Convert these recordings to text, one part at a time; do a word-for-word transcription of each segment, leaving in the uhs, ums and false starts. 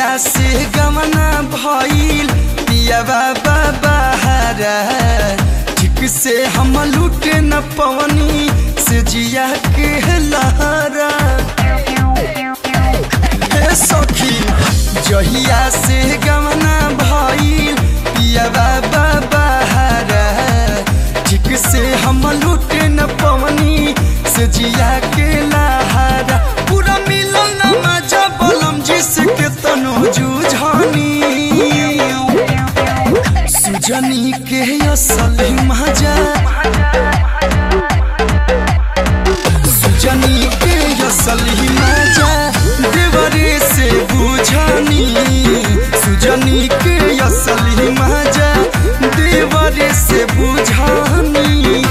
जहिया से गमना भइल पिया बाबा बहारा ठीक से हम लूटे न पवनी से जिया के लहरा। हे सखी जहिया से गमना भइल पिया बाबा बहारा ठीक से हम लूटे न पवनी से जिया के लहरा। पूरा मिलन न मजा बलम जिसके तनो जुझानी सुजनी के असली मजा सुजनी के असली मजा देवरे से बुझानी सुजनी के असली मजा देवरे से बुझानी।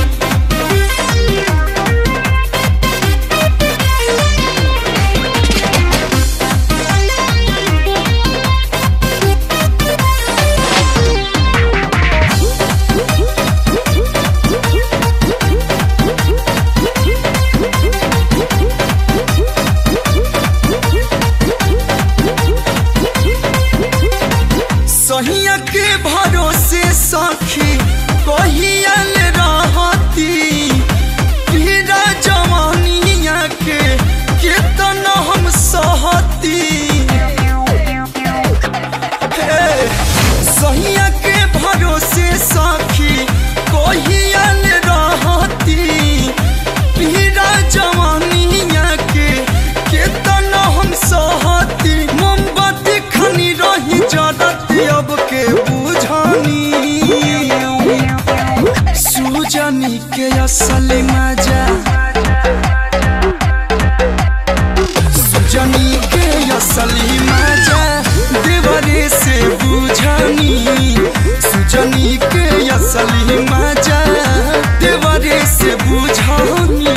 सहिया के भरोसे सखी कहियल रहती पीरा जवानिया के केतना हम सहती। सहिया के भरोसे सखी कहियल रहती पीरा जवानिया के केतना हम सहती। मोमबत्ती खनी रही जरती अब के बुझानी सुजनी के असली मजा सुजनी के असली मजा देवरे से बुझानी सुजनी के असली मजा देवरे से बुझानी।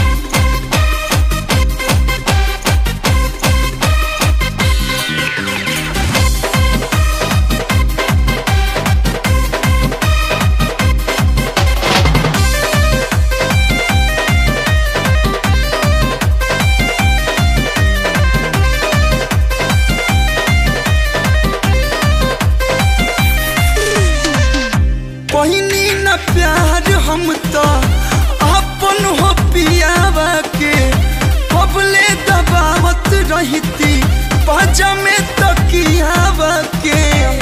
पहिनी न प्यार हम तो अपन हो पियावा के कबले दबावत रहती बाजा में तकियावा के।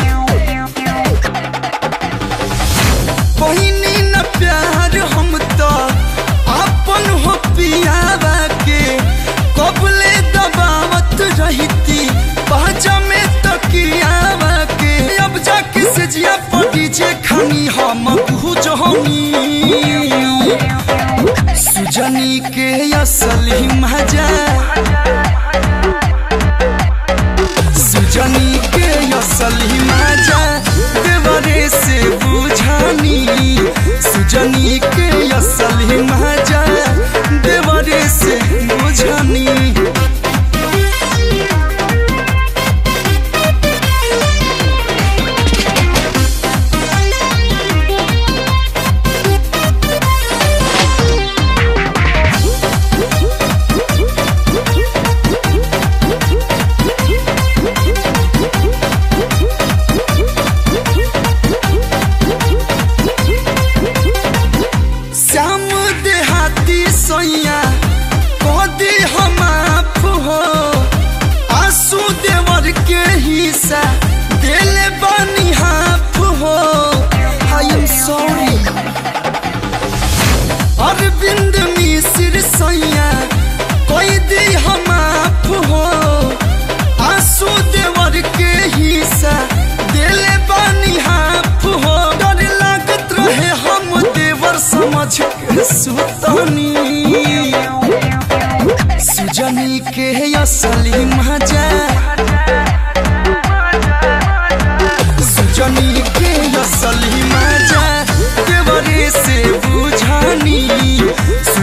पहिनी न प्यार हम तो अपन हो पियावा के कबले दबावत रहती बाजा में तकियावा के। अब जाके से जिया पड़ी जे खानी हम बुझनी सुजनी के असली मजा सुजनी के असली मजा देवरे से बुझानी सुजनी के असली मजा देवरे से बुझानी। सैया कदी हम आप हो आंसू देवर के हिस्सा दिल बनी हाफ हो। I am sorry Arvind Mishra सैया कदी हम आप हो आंसू देवर के हिस्सा दिल बनी हाफ हो। डर लागत रहे हम देवर समझ के सुतनी सुजनी के असली मजा सुजनी के असली मजा देवरे से बुझानी।